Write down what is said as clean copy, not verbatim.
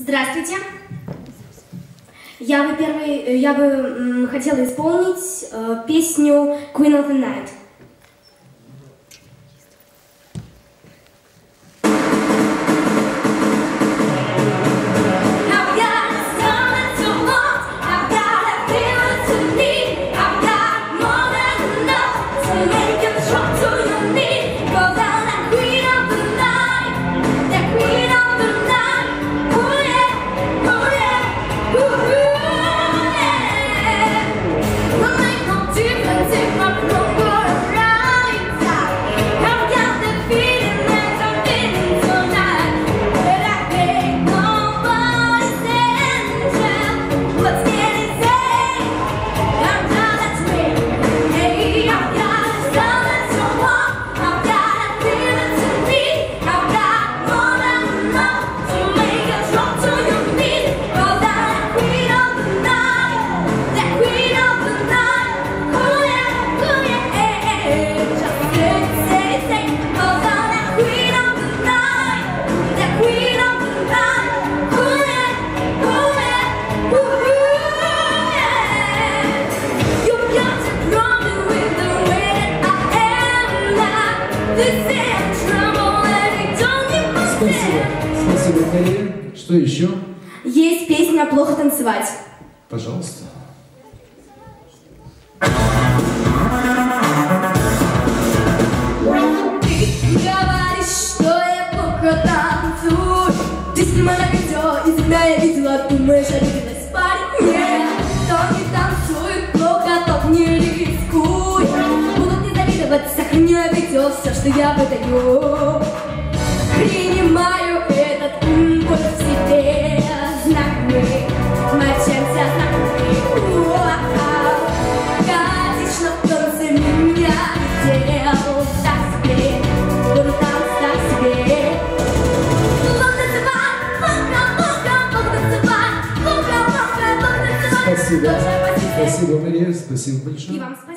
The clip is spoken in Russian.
Здравствуйте. Я бы хотела исполнить песню Queen of the Night. Спасибо, Мария. Что еще? Есть песня «Плохо танцевать». Пожалуйста. Ты говоришь, что я плохо танцую. Ты снимай на видео, из меня я видела, думаешь, обиделась, парень. Нет, кто не танцует плохо, тот не рискуй. Будут не завидовать, сохрани на видео все, что я выдаю. Принимаю этот импульс в себе, знакомый, мочимся знакомый. Хаотично в танце меня делал так себе, буду танц так себе. Плохо танцевать. Спасибо. Спасибо, Мария. Спасибо большое. И вам спасибо.